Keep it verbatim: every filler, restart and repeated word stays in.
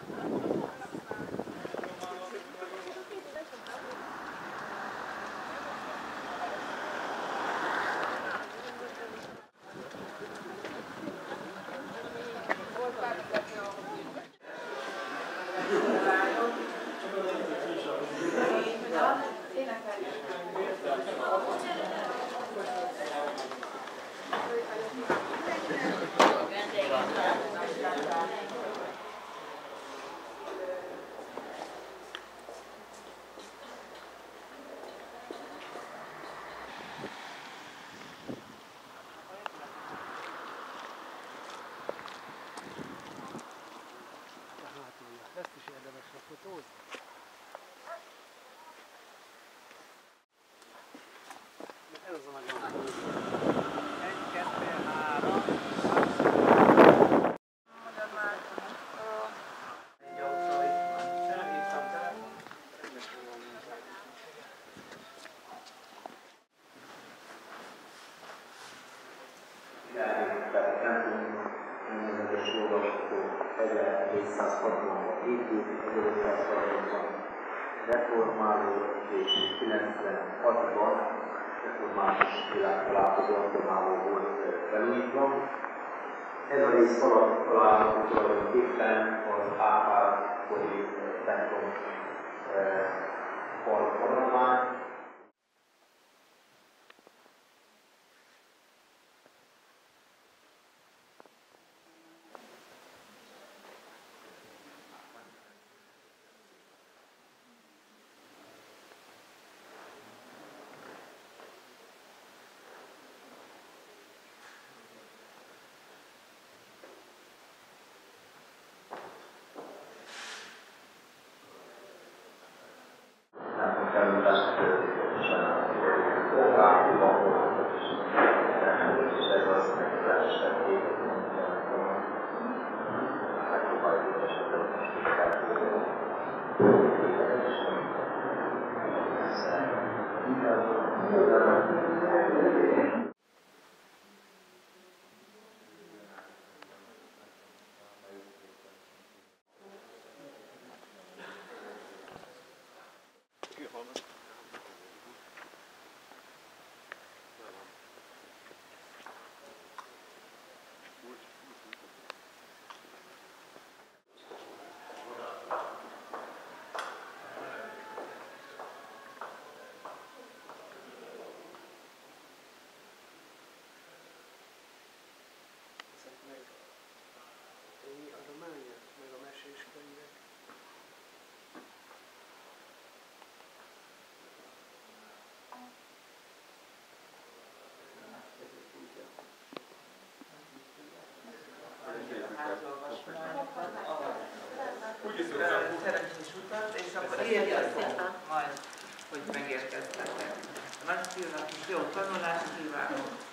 Ezt is érdemes a fotózni. Ez az a nagyon egy, kettő, három. Egy autó itt van. Elhívtam telefon. Tehát templom, és olvasható ezerhétszázhatvanban épült, ezerötszázharmincban reformáló és kilencvenhatban református világtalálkozó alkalmával volt felújítva. Ez a rész alatt található tulajdonképpen az Árpád-kori templom fal maradvány. Felújítást történt, és a rákúban voltak, és ez az megfelelősen képet mondani, megpróbáljuk esetleg most is felfogni. Adományok, meg a meséskönyvek. Szerencsés utat, és akkor írjatok majd, hogy megérkeztetek. A nagyfiúnak is jó tanulást kívánok!